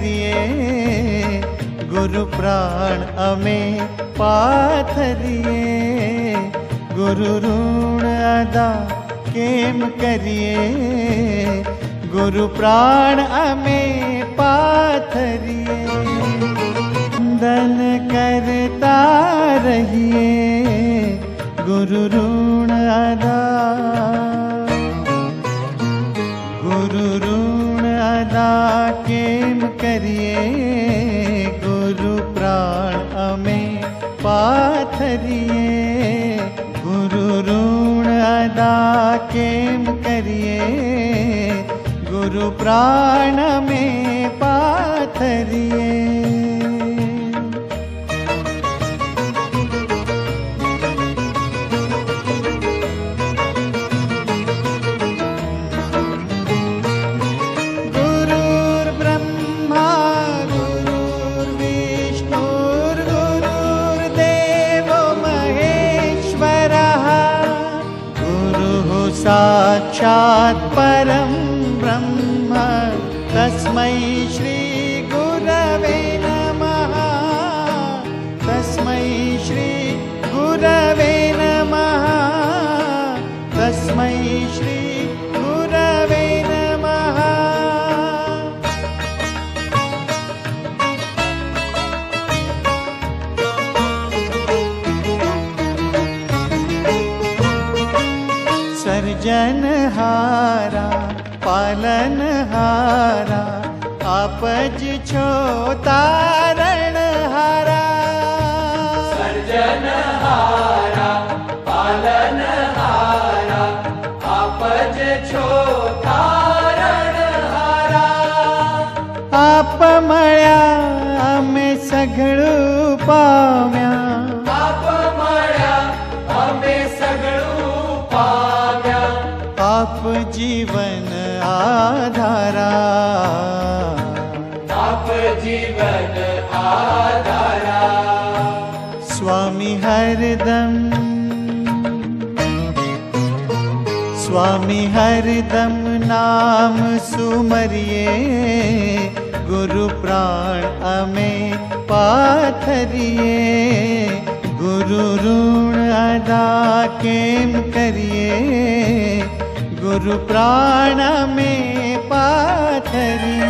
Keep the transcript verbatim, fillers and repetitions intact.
करिए, गुरु प्राण अमें पाथरिए। गुरु ऋण अदा केम करिए, गुरु प्राण अमें पाथरिए। दन करता रहिए, गुरु ऋण अदा, गुरु ऋण अदा केम करिए, गुरु प्राण अमें पाथरिए। गुरु ऋण अदा केम करिए, गुरु प्राण में पाथरिए। साक्षात् परं ब्रह्म तस्मै श्री गुरवे नमः। तस्मै श्री गुरवे नमः। तस्मै श्री गुरवे नमः। सर्जनहारा पालनहारा, आपज छो तारणहारा। सर्जनहारा पालनहारा, आपज छो तारणहारा। आप मळ्या अमे सगळू पाम्या, आप मळ्या अमे सगळू पाम्या। आप जीवन आधारा, आप जीवन आधारा। स्वामी हरदम, स्वामी हरदम नाम सुमरिए, गुरु प्राण अमें पाथरिए। गुरु ऋण अदा केम करिए, गुरु प्राण में पाथरिए।